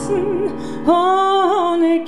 Herzen ohne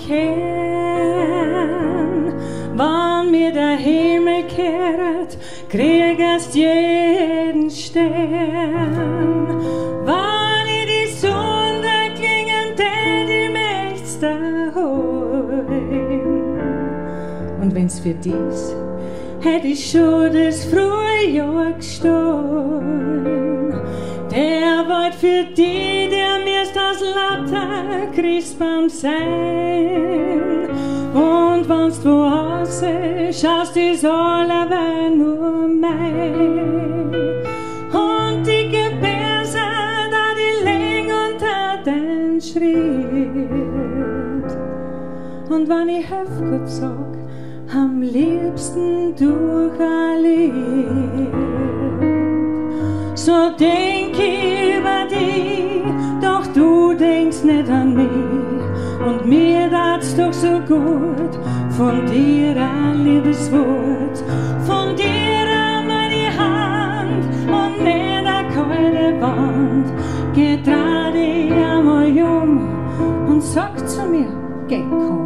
Kern. Wann mir der Himmel kehrt, kriegst jeden Stern. Wann ich die Sonne klingen, der die Mächte holen. Und wenn's für dies hätt ich schon das frühe Jahr gestohlen. Der wollt für die, der mir's das lauter Christbaum sein. Und wenn's du aus schaust, ist alle nur mein. Und die Gebärse, da die Länge unter den Schritt. Und wenn ich Hefgut sag, am liebsten durch ein Lied. So denk ich über dich, doch du denkst nicht an mich. Und mir tat's doch so gut, von dir ein Liebeswort, von dir einmal die Hand und nicht eine kalte Wand. Geh dreh dich einmal und sag zu mir, geh komm.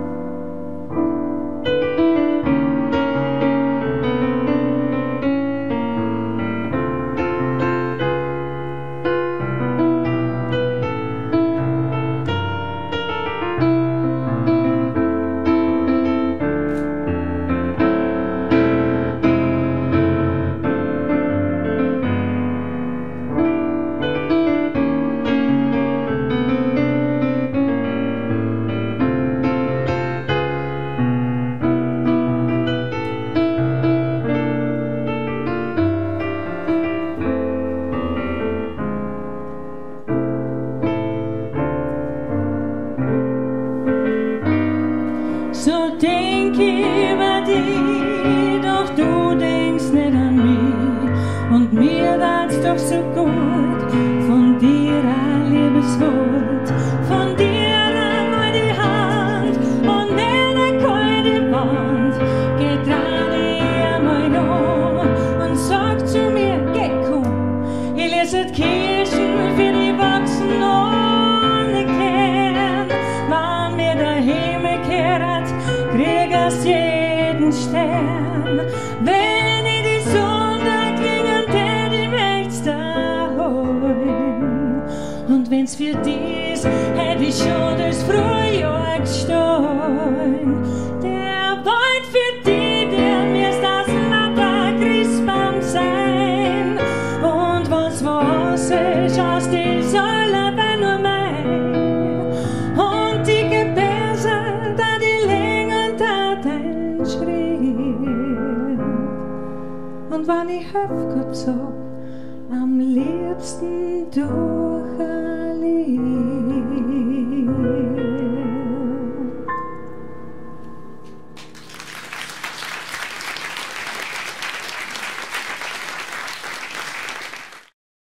So denk ich über dich, doch du denkst nicht an mich. Und mir tat's doch so gut, von dir ein Liebeswort, von dir einmal die Hand und nicht eine kalte Wand. Geh dreh dich einmal und sag zu mir, geh komm, ich lese Kirschen für die Wachsen ohne Kern. Wann mir der Himmel kehrt, kriegst jeden Stern. Wenn ich die Sonne klingen, der die Mächte holen. Und wenn's für dies hätt ich schon das Frühjahr gestohlen. Der wollt für die, der mir's das lauter Christbaum sein. Und was woraus ist, aus die Säule wenn nur mein. Und die Gebärse, da die Länge unter den Schritt. Und wenn ich Hefgut sag, am liebsten durch ein Lied.